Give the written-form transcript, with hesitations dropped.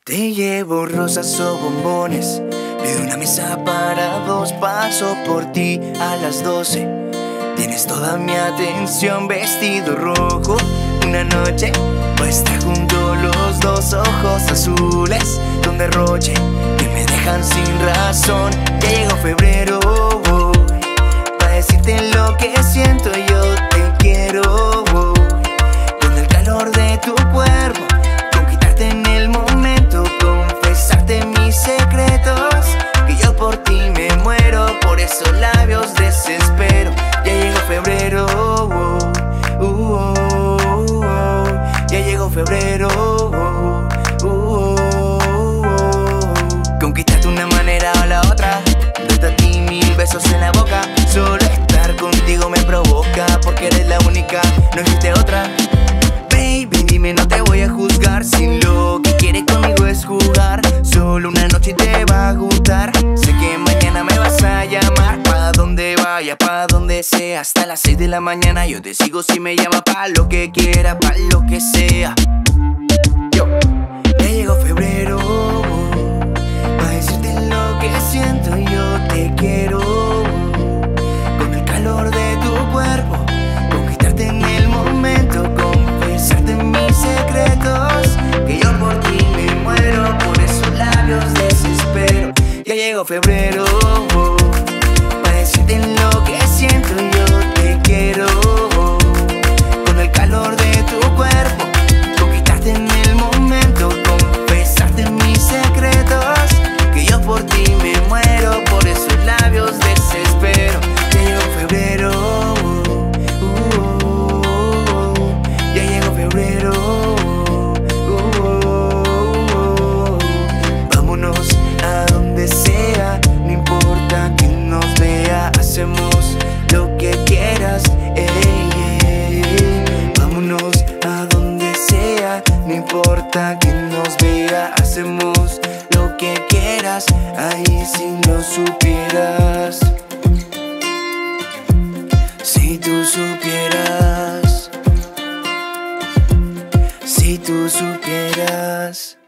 Te llevo rosas o bombones, pido una mesa para dos, paso por ti a las 12. Tienes toda mi atención, vestido rojo, una noche puesta junto los dos, ojos azules con derroche que me dejan sin razón. Ya llegó febrero, para decirte lo que siento, yo te quiero, con el calor de tu cuerpo, conquistarte en el momento, confesarte mis secretos, que yo por ti me muero, por esos labios desespero. Ya llegó febrero, ya llegó febrero, conquistarte de una manera o la otra, darte a ti 1000 besos en la boca. Solo estar contigo me provoca, porque eres la única, no existe otra. Baby, dime, no te voy a juzgar, si lo que quieres conmigo es jugar. Solo una noche y te va a gustar. Sé que mañana me vas a llamar, pa' donde vaya, pa' donde sea. Hasta las 6 de la mañana yo te sigo si me llamas, pa' lo que quiera, pa' lo que sea. Yo, ya llegó febrero, pa' decirte lo que siento, yo te quiero, con el calor de tu cuerpo, conquistarte en el momento, confesarte mis secretos, que yo por ti me muero, por esos labios desespero. Ya llegó febrero, para decirte lo que siento, yo te quiero, con el calor de tu cuerpo, conquistarte en el momento, confesarte mis secretos, que yo por ti me muero, por esos labios desespero. Ya llegó febrero, ya llegó febrero, vámonos a donde sea, no importa quién nos vea, hacemos lo que quieras, vámonos a donde sea, no importa quién nos vea, hacemos lo que quieras, ahí si lo supieras, si tú supieras, si tú supieras.